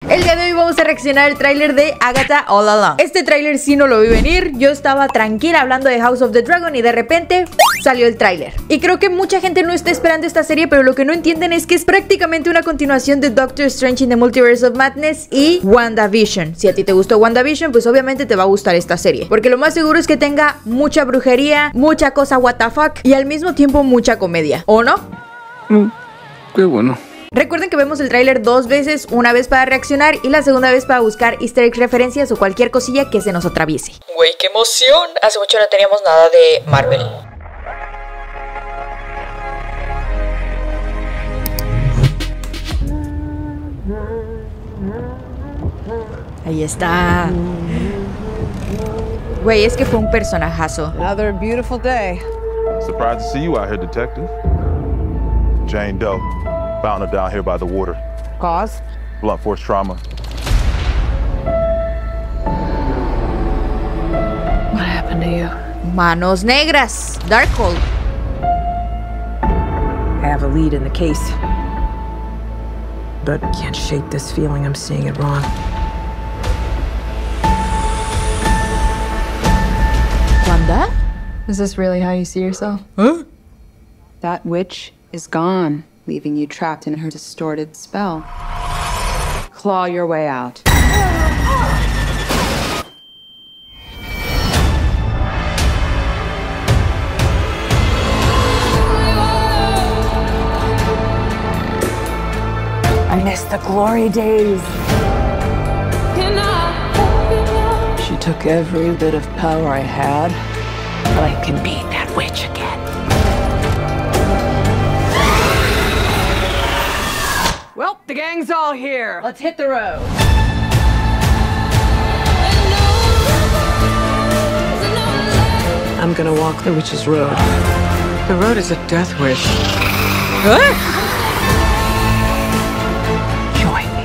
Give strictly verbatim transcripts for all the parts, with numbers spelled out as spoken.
El día de hoy vamos a reaccionar al tráiler de Agatha All Along. Este tráiler sí no lo vi venir. Yo estaba tranquila hablando de House of the Dragon y de repente salió el tráiler. Y creo que mucha gente no está esperando esta serie, pero lo que no entienden es que es prácticamente una continuación de Doctor Strange in the Multiverse of Madness y WandaVision. Si a ti te gustó WandaVision, pues obviamente te va a gustar esta serie, porque lo más seguro es que tenga mucha brujería, mucha cosa what the fuck y al mismo tiempo mucha comedia, ¿o no? Mm, qué bueno. Recuerden que vemos el tráiler dos veces, una vez para reaccionar y la segunda vez para buscar easter egg referencias o cualquier cosilla que se nos atraviese. Güey, qué emoción. Hace mucho no teníamos nada de Marvel. Ahí está. Güey, es que fue un personajazo. Another beautiful day. Surprised to see you out here, detective. Jane Doe. Found her down here by the water. Cause? Blunt force trauma. What happened to you? Manos Negras. Darkhold. I have a lead in the case, but can't shake this feeling I'm seeing it wrong. ¿Wanda? Is this really how you see yourself? Huh? That witch is gone, leaving you trapped in her distorted spell. Claw your way out. I miss the glory days. She took every bit of power I had, but I can beat that witch again. Well, the gang's all here. Let's hit the road. I'm gonna walk the witch's road. The road is a death wish. Huh? Join me.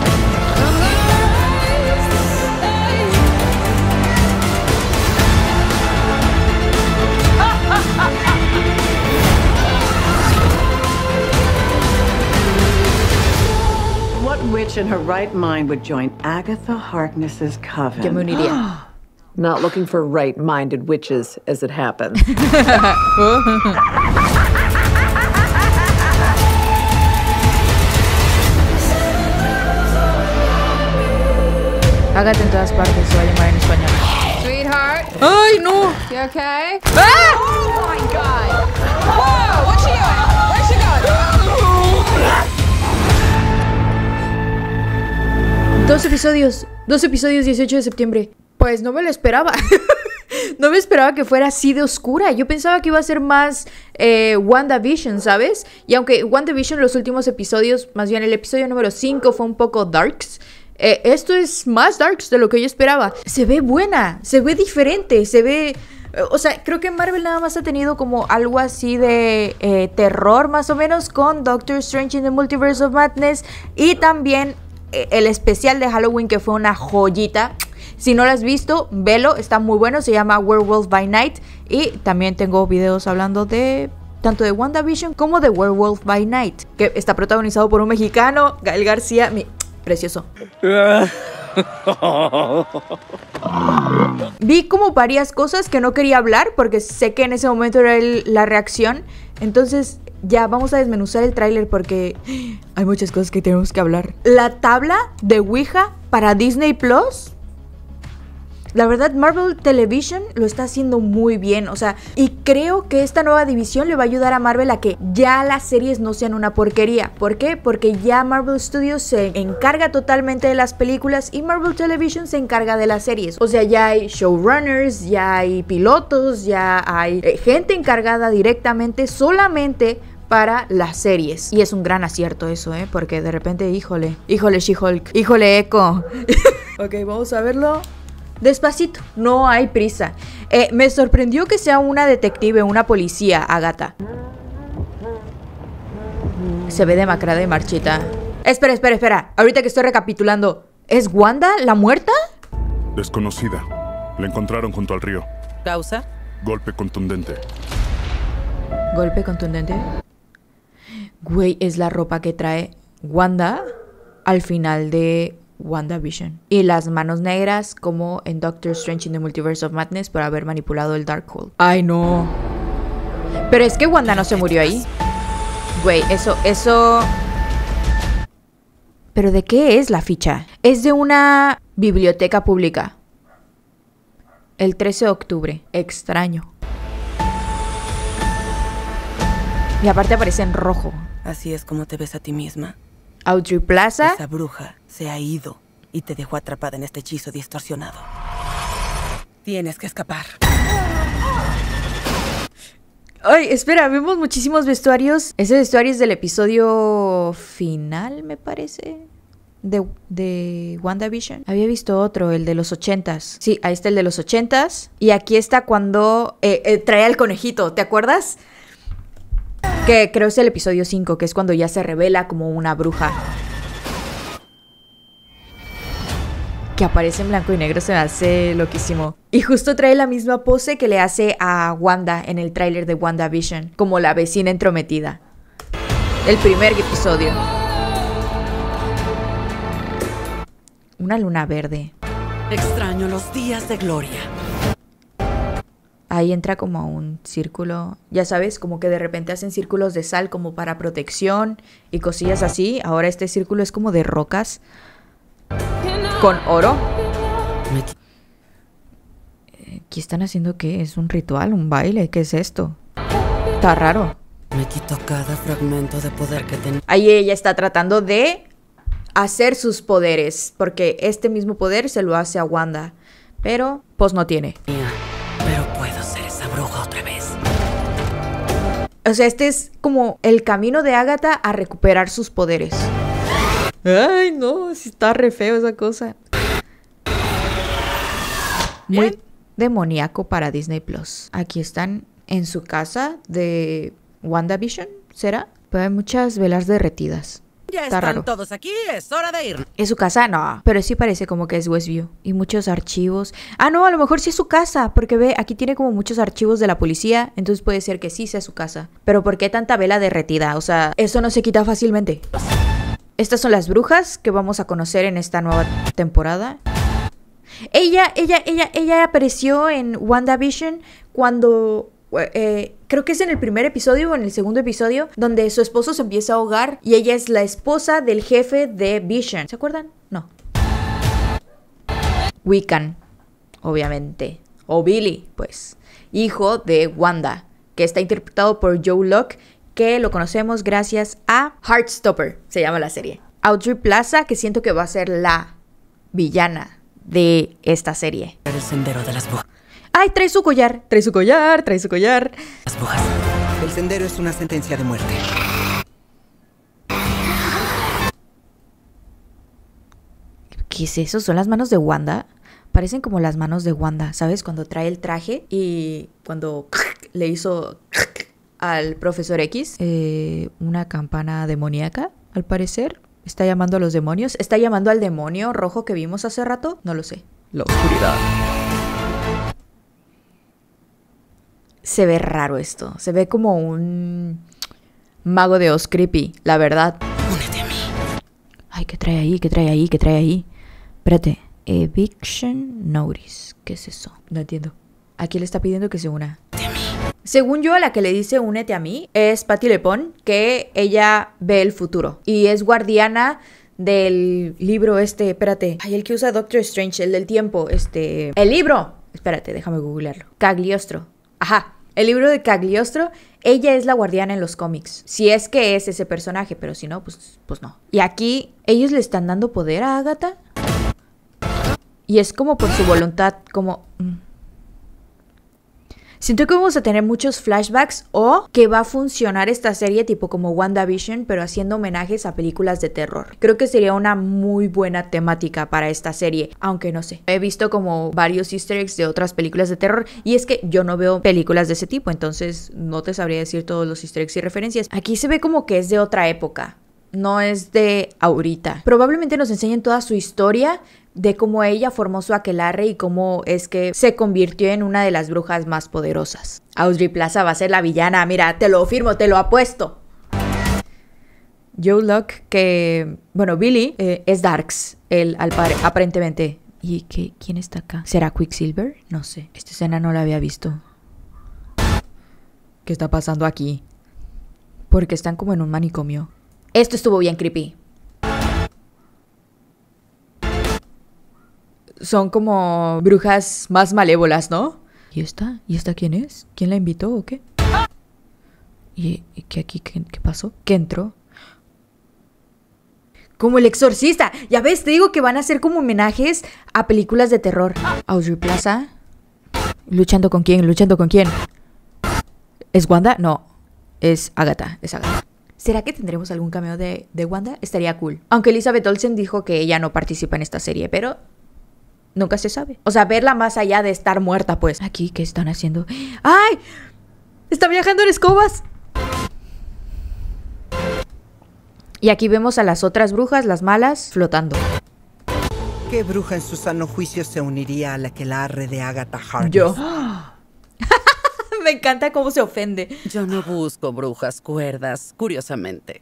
What witch in her right mind would join Agatha Harkness's coven? ¿Qué me uniría? Not looking for right-minded witches, as it happens. Agatha en todas partes, se va a llamar en español. Sweetheart, ¡Ay, no! you okay? ¡Ah! Oh my God! Whoa! What's she doing? Where's she going? Dos episodios, dos episodios dieciocho de septiembre. Pues no me lo esperaba. No me esperaba que fuera así de oscura. Yo pensaba que iba a ser más eh, WandaVision, ¿sabes? Y aunque WandaVision los últimos episodios, más bien el episodio número cinco fue un poco darks, eh, esto es más darks de lo que yo esperaba. Se ve buena, se ve diferente, se ve... O sea, creo que Marvel nada más ha tenido como algo así de eh, terror más o menos con Doctor Strange in the Multiverse of Madness y también eh, el especial de Halloween que fue una joyita. Si no lo has visto, velo, está muy bueno, se llama Werewolf by Night y también tengo videos hablando de tanto de WandaVision como de Werewolf by Night, que está protagonizado por un mexicano, Gael García, mi... precioso. Vi como varias cosas que no quería hablar porque sé que en ese momento era el, la reacción. Entonces ya vamos a desmenuzar el tráiler porque hay muchas cosas que tenemos que hablar. La tabla de Ouija para Disney Plus. La verdad, Marvel Television lo está haciendo muy bien, o sea, y creo que esta nueva división le va a ayudar a Marvel a que ya las series no sean una porquería. ¿Por qué? Porque ya Marvel Studios se encarga totalmente de las películas y Marvel Television se encarga de las series. O sea, ya hay showrunners, ya hay pilotos, ya hay eh, gente encargada directamente solamente para las series. Y es un gran acierto eso, ¿eh? Porque de repente, híjole, híjole She-Hulk, híjole Echo. Ok, vamos a verlo. Despacito, no hay prisa. Eh, me sorprendió que sea una detective, una policía, Agatha. Se ve demacrada y marchita. Espera, espera, espera. Ahorita que estoy recapitulando. ¿Es Wanda la muerta? Desconocida. La encontraron junto al río. ¿Causa? Golpe contundente. ¿Golpe contundente? Güey, es la ropa que trae Wanda al final de WandaVision. Y las manos negras como en Doctor Strange in the Multiverse of Madness por haber manipulado el Darkhold. Ay, no. Pero es que Wanda no se murió ahí. Güey, eso, eso... ¿Pero de qué es la ficha? Es de una biblioteca pública. El trece de octubre. Extraño. Y aparte aparece en rojo. Así es como te ves a ti misma. Audrey Plaza. Esa bruja se ha ido y te dejó atrapada en este hechizo distorsionado. Tienes que escapar. Ay, espera, vemos muchísimos vestuarios. Ese vestuario es del episodio final, me parece, de, de WandaVision. Había visto otro, el de los ochentas. Sí, ahí está el de los ochentas. Y aquí está cuando eh, eh, trae al conejito, ¿te acuerdas? Que creo es el episodio cinco, que es cuando ya se revela como una bruja. Que aparece en blanco y negro, se me hace loquísimo. Y justo trae la misma pose que le hace a Wanda en el tráiler de WandaVision, como la vecina entrometida. El primer episodio. Una luna verde. Extraño los días de gloria. Ahí entra como a un círculo, ya sabes, como que de repente hacen círculos de sal como para protección y cosillas así. Ahora este círculo es como de rocas con oro. ¿Qué están haciendo? ¿Qué? ¿Es un ritual? ¿Un baile? ¿Qué es esto? Está raro. Me quito cada fragmento de poder que tenía. Ahí ella está tratando de hacer sus poderes, porque este mismo poder se lo hace a Wanda, pero pues no tiene. Pero puedo ser esa bruja otra vez. O sea, este es como el camino de Agatha a recuperar sus poderes. Ay, no, sí está re feo esa cosa. Muy ¿Bien? Demoníaco para Disney Plus. Aquí están en su casa de WandaVision, ¿será? Pero hay muchas velas derretidas. Ya está están raro. Todos aquí, es hora de ir. ¿Es su casa? No, pero sí parece como que es Westview. Y muchos archivos. Ah, no, a lo mejor sí es su casa, porque ve, aquí tiene como muchos archivos de la policía, entonces puede ser que sí sea su casa. Pero ¿por qué tanta vela derretida? O sea, eso no se quita fácilmente. Estas son las brujas que vamos a conocer en esta nueva temporada. Ella, ella, ella, ella apareció en WandaVision cuando... Eh, creo que es en el primer episodio o en el segundo episodio, donde su esposo se empieza a ahogar y ella es la esposa del jefe de Vision. ¿Se acuerdan? No. Wiccan, obviamente. O Billy, pues. Hijo de Wanda, que está interpretado por Joe Locke, que lo conocemos gracias a Heartstopper, se llama la serie. Audrey Plaza, que siento que va a ser la villana de esta serie. El sendero de las brujas. ¡Ay, trae su collar! Trae su collar, trae su collar. Las brujas. El sendero es una sentencia de muerte. ¿Qué es eso? ¿Son las manos de Wanda? Parecen como las manos de Wanda, ¿sabes? Cuando trae el traje y cuando le hizo al profesor X. Eh, una campana demoníaca, al parecer. ¿Está llamando a los demonios? ¿Está llamando al demonio rojo que vimos hace rato? No lo sé. La oscuridad. Se ve raro esto. Se ve como un mago de Oz creepy, la verdad. Únete a mí. Ay, ¿qué trae ahí? ¿Qué trae ahí? ¿Qué trae ahí? Espérate. Eviction Notice. ¿Qué es eso? No entiendo. Aquí le está pidiendo que se una. Únete a mí. Según yo, la que le dice únete a mí es Patti LuPone, que ella ve el futuro. Y es guardiana del libro este, espérate. Ay, el que usa Doctor Strange, el del tiempo. Este... El libro. Espérate, déjame googlearlo. Cagliostro. Ajá. El libro de Cagliostro, ella es la guardiana en los cómics. Si es que es ese personaje, pero si no, pues, pues no. Y aquí, ellos le están dando poder a Agatha. Y es como por su voluntad, como... Mm. Siento que vamos a tener muchos flashbacks o que va a funcionar esta serie tipo como WandaVision, pero haciendo homenajes a películas de terror. Creo que sería una muy buena temática para esta serie, aunque no sé. He visto como varios easter eggs de otras películas de terror y es que yo no veo películas de ese tipo, entonces no te sabría decir todos los easter eggs y referencias. Aquí se ve como que es de otra época, no es de ahorita. Probablemente nos enseñen toda su historia de cómo ella formó su aquelarre y cómo es que se convirtió en una de las brujas más poderosas. Audrey Plaza va a ser la villana, mira, te lo firmo, te lo apuesto. Joe Locke, que, bueno, Billy eh, es Darks, él al par- aparentemente. ¿Y qué, quién está acá? ¿Será Quicksilver? No sé. Esta escena no la había visto. ¿Qué está pasando aquí? Porque están como en un manicomio. Esto estuvo bien creepy. Son como brujas más malévolas, ¿no? ¿Y esta? ¿Y esta quién es? ¿Quién la invitó o qué? ¿Y, y qué aquí? ¿Qué, qué pasó? ¿Qué entró? Como El Exorcista. Ya ves, te digo que van a ser como homenajes a películas de terror. Aubrey Plaza. ¿Luchando con quién? ¿Luchando con quién? ¿Es Wanda? No. Es Agatha. Es Agatha. ¿Será que tendremos algún cameo de, de Wanda? Estaría cool. Aunque Elizabeth Olsen dijo que ella no participa en esta serie, pero nunca se sabe. O sea, verla más allá de estar muerta, pues. Aquí, ¿qué están haciendo? ¡Ay! ¡Está viajando en escobas! Y aquí vemos a las otras brujas, las malas, flotando. ¿Qué bruja en su sano juicio se uniría a la que la arre de Agatha Harkness? Yo. Me encanta cómo se ofende. Yo no busco brujas cuerdas, curiosamente.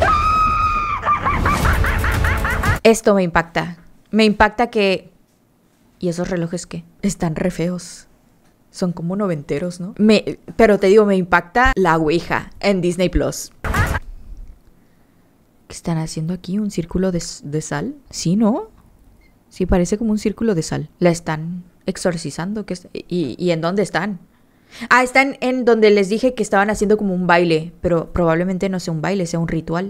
Esto me impacta. Me impacta que... ¿Y esos relojes qué? Están re feos. Son como noventeros, ¿no? Me... Pero te digo, me impacta la Ouija en Disney Plus. ¿Qué están haciendo aquí? ¿Un círculo de, de sal? Sí, ¿no? Sí, parece como un círculo de sal. La están exorcizando. ¿Qué es? ¿Y, ¿Y en dónde están? Ah, están en donde les dije que estaban haciendo como un baile. Pero probablemente no sea un baile, sea un ritual.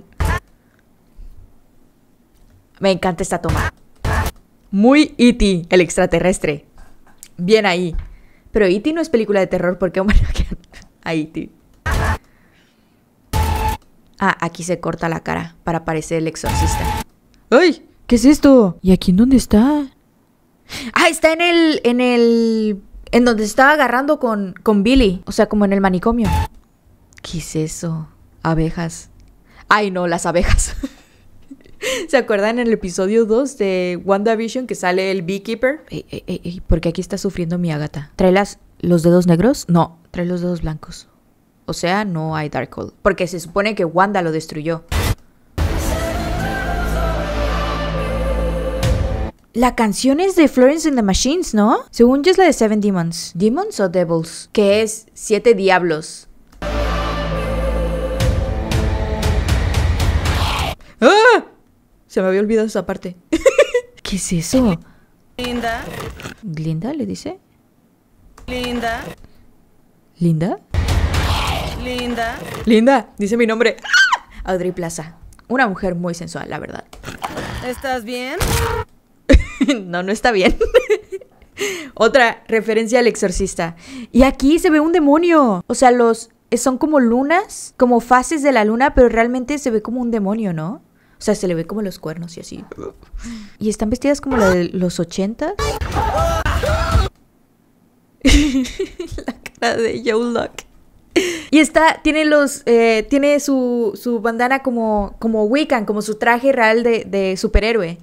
Me encanta esta toma. Muy E T, el extraterrestre. Bien ahí. Pero E T no es película de terror porque homenajean a E T. Ah, aquí se corta la cara para parecer el exorcista. ¡Ay! ¿Qué es esto? ¿Y aquí en dónde está? Ah, está en el... En el... En donde se estaba agarrando con, con Billy. O sea, como en el manicomio. ¿Qué es eso? Abejas. Ay, no, las abejas. ¿Se acuerdan en el episodio dos de WandaVision que sale el Beekeeper? Ey, ey, ey, ey, porque aquí está sufriendo mi Agatha. ¿Trae las, los dedos negros? No, trae los dedos blancos. O sea, no hay Darkhold. Porque se supone que Wanda lo destruyó. La canción es de Florence and the Machines, ¿no? Según yo es la de Seven Demons. ¿Demons o Devils? Que es Siete Diablos. ¡Ah! Se me había olvidado esa parte. ¿Qué es eso? Linda. ¿Glinda le dice? Linda. ¿Linda? Linda. Linda, dice mi nombre. ¡Ah! Aubrey Plaza. Una mujer muy sensual, la verdad. ¿Estás bien? No, no está bien. Otra referencia al exorcista. Y aquí se ve un demonio. O sea, los son como lunas, como fases de la luna, pero realmente se ve como un demonio, ¿no? O sea, se le ve como los cuernos y así. Y están vestidas como la de los ochentas. La cara de Joe Locke. Y está, tiene los, eh, tiene su, su bandana como, como Wiccan, como su traje real de, de superhéroe.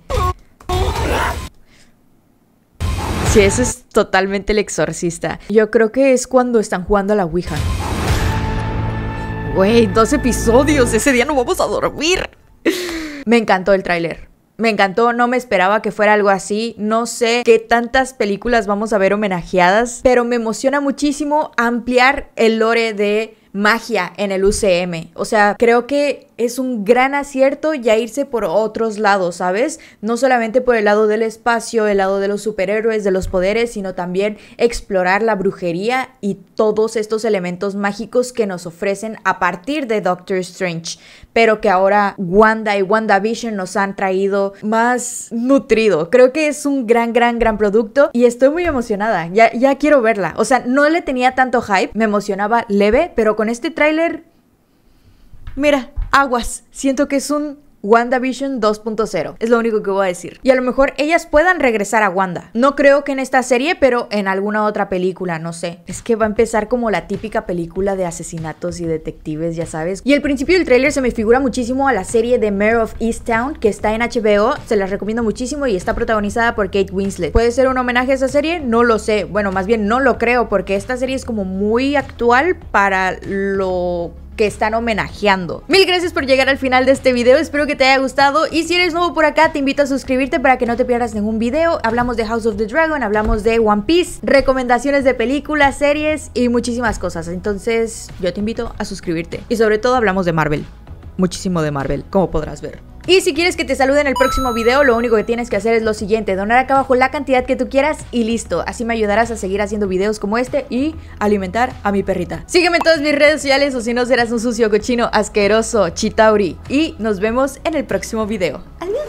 Sí, eso es totalmente el exorcista. Yo creo que es cuando están jugando a la Ouija. Güey, dos episodios, ese día no vamos a dormir. Me encantó el tráiler. Me encantó, no me esperaba que fuera algo así. No sé qué tantas películas vamos a ver homenajeadas, pero me emociona muchísimo ampliar el lore de magia en el U C M. O sea, creo que es un gran acierto ya irse por otros lados, ¿sabes? No solamente por el lado del espacio, el lado de los superhéroes, de los poderes, sino también explorar la brujería y todos estos elementos mágicos que nos ofrecen a partir de Doctor Strange, pero que ahora Wanda y WandaVision nos han traído más nutrido. Creo que es un gran, gran, gran producto y estoy muy emocionada. Ya, ya quiero verla. O sea, no le tenía tanto hype, me emocionaba leve, pero con este tráiler, mira, aguas. Siento que es un WandaVision dos punto cero. Es lo único que voy a decir. Y a lo mejor ellas puedan regresar a Wanda. No creo que en esta serie, pero en alguna otra película, no sé. Es que va a empezar como la típica película de asesinatos y detectives, ya sabes. Y al principio del tráiler se me figura muchísimo a la serie de Mare of Easttown, que está en H B O. Se las recomiendo muchísimo y está protagonizada por Kate Winslet. ¿Puede ser un homenaje a esa serie? No lo sé. Bueno, más bien no lo creo, porque esta serie es como muy actual para lo que están homenajeando. Mil gracias por llegar al final de este video, espero que te haya gustado y si eres nuevo por acá te invito a suscribirte para que no te pierdas ningún video. Hablamos de House of the Dragon, hablamos de One Piece, recomendaciones de películas, series y muchísimas cosas, entonces yo te invito a suscribirte y sobre todo hablamos de Marvel, muchísimo de Marvel, como podrás ver. Y si quieres que te salude en el próximo video, lo único que tienes que hacer es lo siguiente: donar acá abajo la cantidad que tú quieras y listo. Así me ayudarás a seguir haciendo videos como este y alimentar a mi perrita. Sígueme en todas mis redes sociales o si no serás un sucio, cochino, asqueroso, chitauri. Y nos vemos en el próximo video. Adiós.